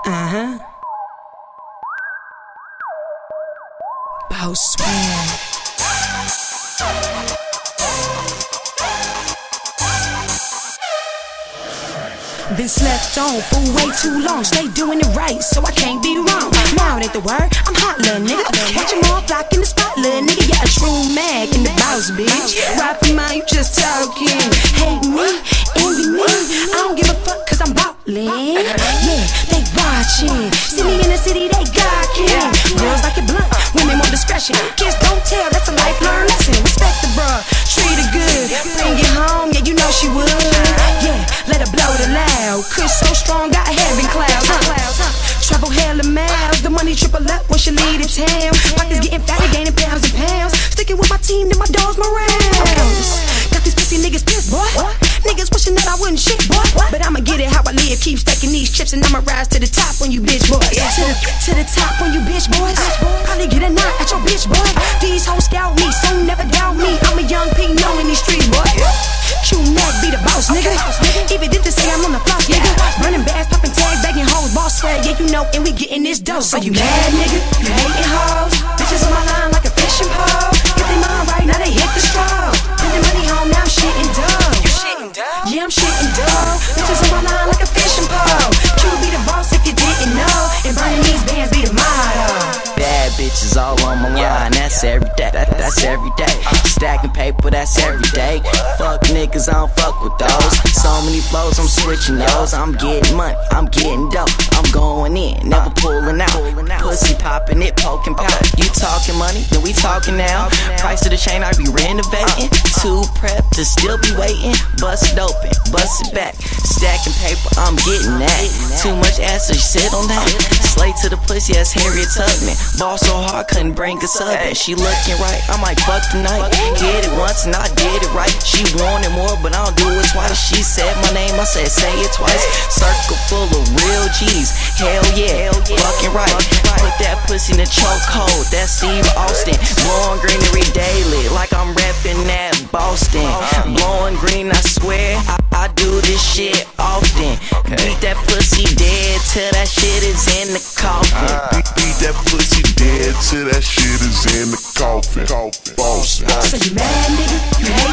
Boss Swag. Been slept on for way too long. Stay doing it right, so I can't be wrong. Now it ain't the word, I'm hot, little nigga. Watch them all flock in the spot, little nigga. Yeah, a true mag in the boss, bitch. Right for mine, you just talking. Hate me, envy me. I don't give a fuck, cause I'm ballin'. Yeah, they watching. See me in the city, they gawkin'. Girls like it blunt, women more discretion. Kids don't tell, that's a lifelong lesson. Respect the bruh, treat her good. Bring it home, yeah, you know she would. Yeah, let her blow the loud. Kush so strong, got heaven clouds. Travel hella miles, the money triple up when she leave the town. Pockets getting fatter, gaining pounds and pounds. Sticking with my team, then my dogs, my rounds. Got these pussy niggas pissed, boy. Niggas wishing that I wouldn't shit, boy. But I'ma get it how I live, keep stacking these chips, and I'ma rise to the top on you bitch boys. To the top on you bitch boys. Probably get a knot at your bitch boy. These hoes scout me, so never doubt me. I'm a young P known in these streets, boy. Q-Mac be the boss, nigga. Even did to say I'm on the floss, nigga. Running bags, popping tags, begging hoes, boss swag, yeah you know, and we getting this dough. So you mad, nigga? You hating hoes? Bitches on my line like a fishing pole. Get their mind right, now they hit the stroke. Put the money home, now I'm shitting dough. You shitting dough? Yeah, I'm shitting dough. Bitches on my line like a fishing pole. Q be the boss if you didn't know, and burning these bands be the motto. Bad bitches all on my line, that's every day, that's every day. Stacking paper, that's every day. Fuck niggas, I don't fuck with those. So many flows, I'm switching those. I'm getting money, I'm getting dope. I'm going in, never pulling out. Pussy popping it, poking pout. You talking money, then we talking now. Price of the chain, I be renovating. Too prep to still be waiting. Bust it open, bust it back. Stacking paper, I'm getting that. Too much ass, so you sit on that. Slay to the pussy, that's Harriet Tubman. Ball so hard, couldn't bring us up. And she looking right, I'm like, fuck tonight. Did it once and I did it right. She wanted more, but I don't do it twice. She said my name, I said say it twice. Circle full of real G's. Hell yeah, fucking right. Put that pussy in the chokehold. That's Steve Austin. Blowing greenery daily, like I'm reppin' that Boston. Blowing green, I swear, I do this shit often. Beat that pussy dead till that shit is in the coffin. Beat that pussy dead till that shit is in the coffin. Boston. So you mad, nigga? You